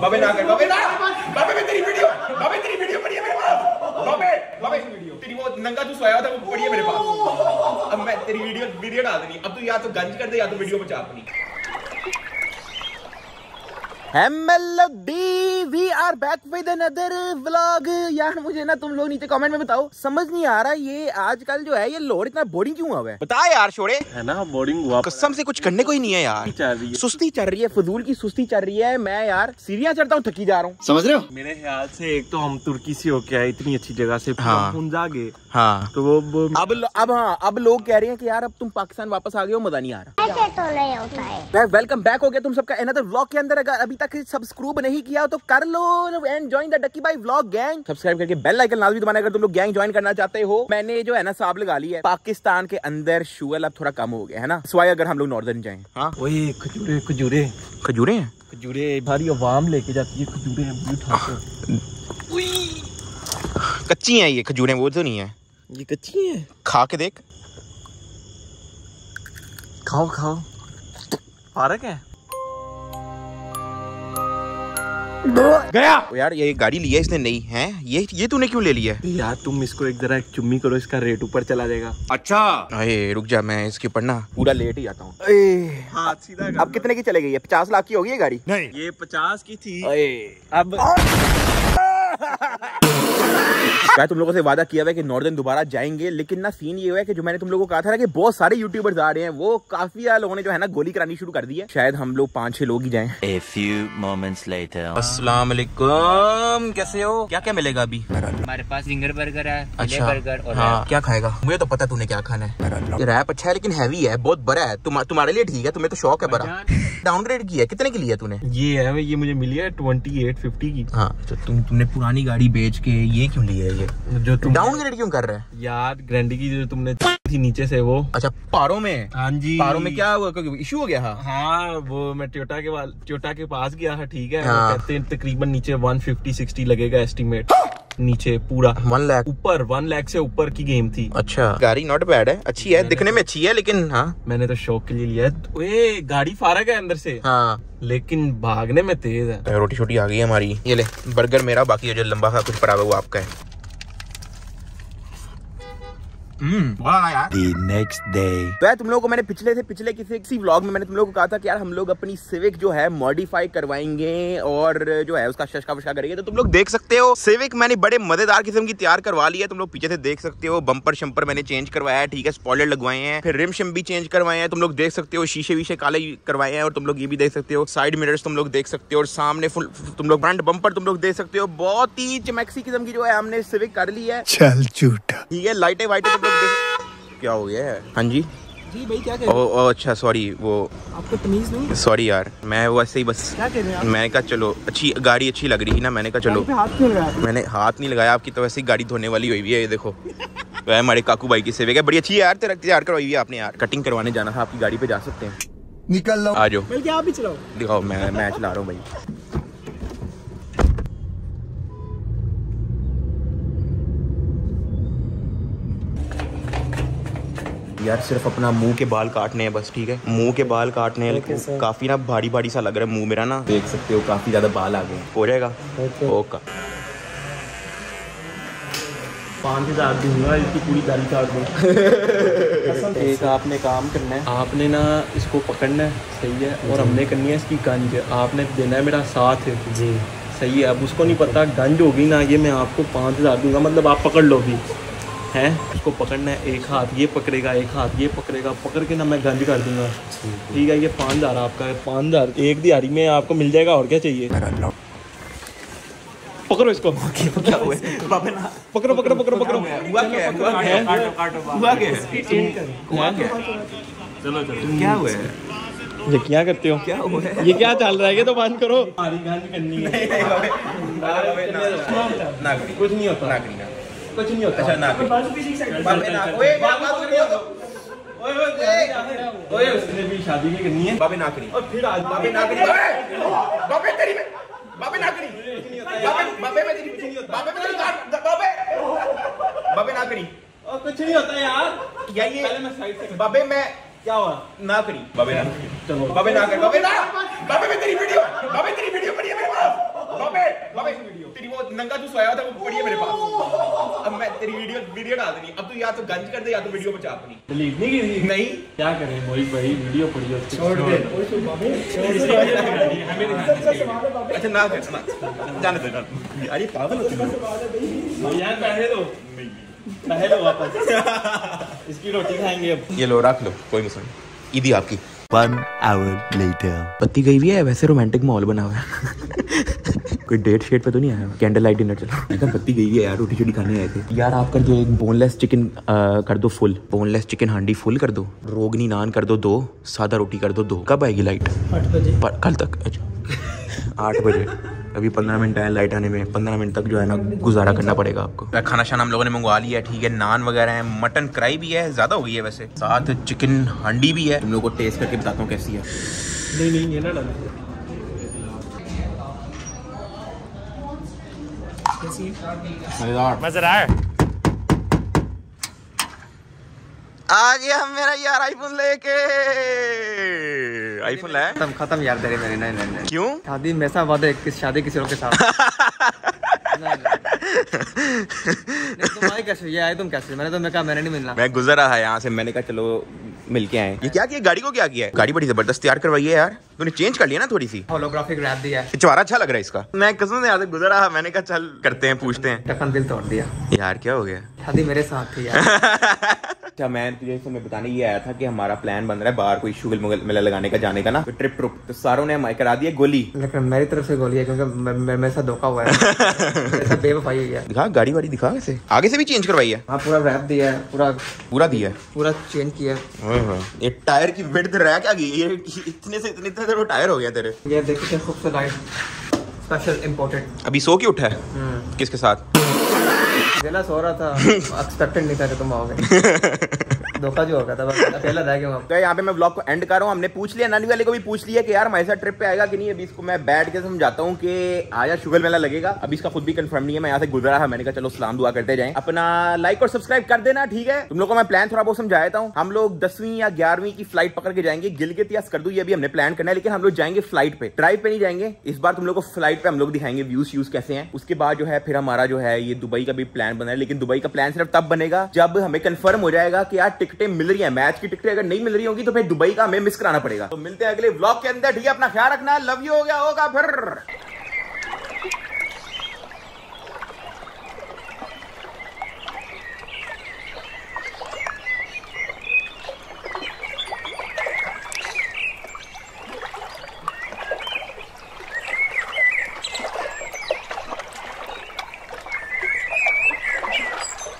बाबे ना कर, बाबे ना, बाबे मैं तेरी वीडियो, बाबे तेरी वीडियो पड़ी है मेरे पास, बाबे बाबे तेरी वो नंगा तू सोया था वो पड़ी है मेरे पास। अब मैं तेरी वीडियो डाल देनी, अब तू या तो गंज कर दे या तो वीडियो बचा अपनी। MLB we are back with another vlog। यार मुझे ना तुम लोग नीचे कमेंट में बताओ, समझ नहीं आ रहा ये आजकल जो है ये लोड इतना बोरिंग क्यों हुआ है? बता यार छोड़े, है ना बोरिंग हुआ, कसम से कुछ करने को ही नहीं है यार। सुस्ती चल रही है, फजूल की सुस्ती चल रही है। मैं यार सीढ़ियां चढ़ता हूँ, थकी जा रहा हूँ, समझ रहे हो? मेरे ख्याल से एक तो हम तुर्की से होके आए इतनी अच्छी जगह से, गए हाँ तो वो अब लोग कह रहे हैं कि यार अब तुम पाकिस्तान वापस आ गए हो, मजा नहीं आ रहा। ऐसे तो नहीं होता है। वेलकम बैक हो गया तुम सबका अनदर व्लॉग के अंदर। अगर अभी तक सब्सक्राइब नहीं किया तो कर लो and join the Ducky Bhai vlog gang. Subscribe करके बेल आइकन लाजमी दबाना अगर तुम लोग गैंग ज्वाइन करना चाहते हो। मैंने जो है ना साब लगा ली है, पाकिस्तान के अंदर शुअल अब थोड़ा कम हो गया है ना, सवाई अगर हम लोग नॉर्दर्न जाएं। हाँ वही खजूरे खजूरे खजूरे हैं, खजूरे सारी अवाम लेके जाती है खजूरे, कच्ची हैं ये खजूरें, वो तो नहीं है, ये कच्ची है। खा के देख, खाओ खाओ, फारक है गया यार। ये गाड़ी लिया इसने नई है, ये तूने क्यों ले लिया? यार तुम इसको एक जरा चुम्मी करो, इसका रेट ऊपर चला जाएगा। अच्छा अरे रुक जा, मैं इसके ऊपर ना पूरा लेट ही आता हूँ। हाँ सीधा अब कितने की चले गई है? 50 लाख की होगी ये गाड़ी? नहीं ये 50 की थी। अब मैं तुम लोगों से वादा किया हुआ है कि नॉर्दर्न दोबारा जाएंगे, लेकिन ना सीन ये हुआ है कि जो मैंने तुम लोगों को कहा था ना कि बहुत सारे यूट्यूबर्स आ रहे हैं, वो काफी लोगों ने जो है ना गोली करानी शुरू कर दी है। शायद हम लोग 5-6 लोग ही जाएं। A few moments later. अस्सलाम वालेकुम, कैसे हो? क्या क्या मिलेगा अभी? हमारे पास जिंगर बर्गर है, अच्छा बर्गर और हाँ, क्या खाएगा? मुझे तो पता तूने क्या खाना है। ये रैप अच्छा है लेकिन हैवी है, बहुत बड़ा है। तुम्हारे लिए ठीक है, तुम्हें तो शौक है बड़ा। डाउनग्रेड किया, कितने की लिया तूने? ये है, ये मुझे मिली है 2850 की। हाँ तो तुमने पुरानी गाड़ी बेच के ये क्यों ली है? ये जो तुम डाउनग्रेड क्यों कर रहे हैं यार? ग्रैंडी की जो तुमने थी नीचे से वो। अच्छा पारों में? हाँ जी, पारों में क्या हुआ, इशू हो गया? हाँ वो मैं टोयोटा के पास गया था, ठीक है। हाँ। कहते हैं तकरीबन नीचे 150-60 लगेगा एस्टिमेट, नीचे पूरा 1 लाख ऊपर 1 लाख से ऊपर की गेम थी। अच्छा गाड़ी नॉट बैड है, अच्छी है, दिखने में अच्छी है, लेकिन हाँ मैंने तो शौक के लिए लिया है। गाड़ी फारक है अंदर से, हाँ लेकिन भागने में तेज है। रोटी छोटी आ गई है हमारी, ये ले बर्गर मेरा, बाकी जो लंबा था कुछ पड़ा हुआ वो आपका है। The next day. तो तुम लोगों को मैंने पिछले किसी व्लॉग में मैंने तुम लोगों को कहा था कि यार हम लोग अपनी सिविक जो है मॉडिफाई करवाएंगे और जो है उसका शशका वशका करेंगे। तो तुम लोग देख सकते हो सिविक मैंने बड़े मजेदार किस्म की तैयार करवा ली है। तुम लोग पीछे से देख सकते हो, बम्पर शंपर मैंने चेंज करवाया है, ठीक है, स्पॉइलर लगवाए हैं, फिर रिम शिम भी चेंज करवाए हैं। तुम लोग देख सकते हो शीशे वीशे काले करवाए हैं, और तुम लोग ये भी देख सकते हो साइड मिरर्स तुम लोग देख सकते हो, और सामने फुल तुम लोग फ्रंट बम्पर तुम लोग देख सकते हो। बहुत ही चमैक्सी किस्म की जो है हमने सिविक कर ली है। चल झूठा, ठीक है, लाइटें वाइटें तुम लोग देख। क्या हो गया है? हाँ जी जी भाई क्या कह रहे ओ अच्छा सॉरी, वो आपको तमीज नहीं? सॉरी यार, मैं वैसे ही बस क्या कह रहे हैं आप? मैंने कहा चलो अच्छी गाड़ी अच्छी लग रही है ना, मैंने कहा चलो। हाथ क्यों लगाया? मैंने हाथ नहीं लगाया, आपकी तो वैसे ही गाड़ी धोने वाली हुई है, ये देखो। वह हमारे काकू भाई की सेविक है, बड़ी अच्छी है यार, तेरा तैयार करवाई है आपने यार। कटिंग करवाने जाना था, आपकी गाड़ी पे जा सकते हैं, निकल लो। आ जाओ। बल्कि आप भी चलाओ। दिखाओ, मैं चला रहा हूँ भाई। यार सिर्फ अपना मुंह के बाल काटने हैं बस, ठीक है, मुंह के बाल काटने हैं। काफी ना भारी भारी सा लग रहा है मुंह मेरा ना, देख सकते हो काफी ज्यादा बाल आ गए। हो जाएगा? ओके 5000 दूंगा, इसकी पूरी दाढ़ी काट दूँ। एक आपने काम करना है, आपने ना इसको पकड़ना है, सही है, और हमने करनी है इसकी गंज, आपने देना है मेरा साथ है जी, सही है। अब उसको नहीं पता गंज होगी ना, ये मैं आपको 5000 दूंगा, मतलब आप पकड़ लो भी है। उसको पकड़ना है, एक हाथ ये पकड़ेगा, एक हाथ ये पकड़ेगा, पकड़ के ना मैं गंज कर दूंगा, ठीक है। ये 5000 आपका है, 5000 एक दिहाड़ी में आपको मिल जाएगा, और क्या चाहिए। पकड़ो इसको। क्या हुआ? पकड़ो पकड़ो पकड़ो पकड़ो। हुआ क्या है? चलो क्या हुआ है? ये क्या करते हो? क्या हुआ है? ये क्या चल रहा है? ये तो बंद करो। करनी है। कुछ नहीं होता, कुछ नहीं होता। अच्छा ना ओए उसने भी शादी भी करनी है। बाबे ना करी, और फिर आज बाबे ना करी, बाबे तेरी में बाबे ना करी, बाबे में तेरी बाबे में तेरी बाबे ना करी। और कुछ नहीं होता यार, या ये पहले मैं साइड से बाबे मैं क्या हुआ? ना करी, बाबे ना, चलो बाबे ना कर, बाबे ना, बाबे में तेरी वीडियो पड़ी है मेरे पास। तेरी वो नंगा तू सोया था वो पड़ी है मेरे पास। अब मैं तेरी वीडियो डाल देनी। अब तू या तो गंज कर दे या तो वीडियो बचा अपनी। डिलीट नहीं की थी? नहीं क्या करें मोहित भाई, वीडियो पड़ी है छोड़ दे। अच्छा ना कर जाने दे यार, ये पागल होती है यार। पैसे दो, पैसे दो वापस। इसकी रोटी खाएंगे अब। ये लो रख लो, कोई मसला नहीं। ईदी आपकी। 1 hour later. पत्ती गई हुई है, वैसे रोमांटिक माहौल बना हुआ है। कोई डेट शेट पे तो नहीं आया? कैंडल लाइट डिनर चला। मैं कहा पत्ती गई है यार, रोटी छोटी खाने आए थे यार। आपका जो एक बोनलेस चिकन कर दो full, boneless chicken handi full कर दो, रोगनी नान कर दो 2, सादा रोटी कर दो 2। कब आएगी लाइट? 8 बजे कल तक? अच्छा 8 बजे। अभी 15 मिनट है लाइट आने में। 15 मिनट तक जो है ना गुजारा करना पड़ेगा आपको। खाना शाना हम लोगों ने मंगवा लिया है, ठीक है। नान वगैरह है, मटन कढ़ाई भी है, ज्यादा हो गई है वैसे, साथ चिकन हांडी भी है। तुम लोगों को टेस्ट करके बताता हूँ कैसी है। नहीं ये ना मजेदार। आ गया मेरा यार आईफोन लेके। आईफोन लाया? खत्म यार तेरे मेरे। नहीं क्यों? शादी में ऐसा वादा है, शादी किसी और के साथ। तुम आए कैसे? ये आए तुम कैसे? मैंने कहा मैंने नहीं मिलना। मैं गुजर रहा है यहाँ से, मैंने कहा चलो मिलके आए। ये क्या किया गाड़ी को? क्या किया है? गाड़ी बड़ी जबरदस्त तैयार करवाई है यार। तूने चेंज कर लिया ना थोड़ी सी। होलोग्राफिक रैप दिया है। पिछवाड़ा अच्छा लग रहा है इसका। मैं कसम से यहाँ से गुजर रहा, मैंने कहा चल करते हैं, पूछते हैं। टकन दिल तोड़ दिया यार क्या हो गया? शादी मेरे साथ थी यार। अच्छा मैं तुझे तुम्हें बताने ये आया था कि हमारा प्लान बन रहा है बाहर कोई शुगल मेला लगाने का, जाने का ना, ट्रिप ट्रुप। तो सारों ने हमारे करा दिया गोली। लेकिन मेरी तरफ से गोली है क्योंकि मेरे साथ धोखा हुआ है। मेरे साथ बेवफाई हुई है। दिखा गाड़ी वाड़ी दिखा, वैसे आगे से भी चेंज करवाई है। हाँ पूरा रैप दिया है, पूरा दिया है, पूरा चेंज किया है। ये टायर की विड्थ रह क्या गई? ये इतने से इतने तो टायर हो गया तेरे। ये देखिए खूबसूरत लाइट, स्पेशल इंपोर्टेड। अभी सो के उठा है? किसके साथ? अकेला सो रहा था। एक्सपेक्टेड नहीं था कि तुम आओगे। धोखा जो होगा था, बस अकेला रह गया हूं। तो यहाँ पे मैं व्लॉग को एंड कर रहा हूँ। हमने पूछ लिया, नानी वाले को भी पूछ लिया कि यार हमारे साथ ट्रिप पे आएगा कि नहीं। अभी इसको मैं बैठ के समझाता हूँ कि आया शुगर मेला लगेगा। अभी इसका खुद भी कंफर्म नहीं है। मैं यहाँ से गुजरा है, मैंने कहा चलो सलाम दुआ करते जाएं। अपना लाइक और सब्सक्राइब कर देना, ठीक है। तुम लोग को मैं प्लान थोड़ा बहुत समझा देता हूँ। हम लोग 10वीं या 11वीं की फ्लाइट पकड़ के जाएंगे गिलगित या स्कर्दू। ये भी हमने प्लान करना है, लेकिन हम लोग जाएंगे फ्लाइट पे, ड्राइव पे नहीं जाएंगे इस बार। तुम लोग को फ्लाइट पे हम लोग दिखाएंगे व्यूज कैसे हैं। उसके बाद जो है फिर हमारा जो है ये दुबई का भी प्लान बना है, लेकिन दुबई का प्लान सिर्फ तब बनेगा जब हमें कंफर्म हो जाएगा कि यार टिकटें मिल रही है। मैच की टिकटें अगर नहीं मिल रही होगी तो फिर दुबई का हमें मिस कराना पड़ेगा। तो मिलते हैं अगले व्लॉग के अंदर, ठीक है। अपना ख्याल रखना, लव यू। हो गया होगा फिर।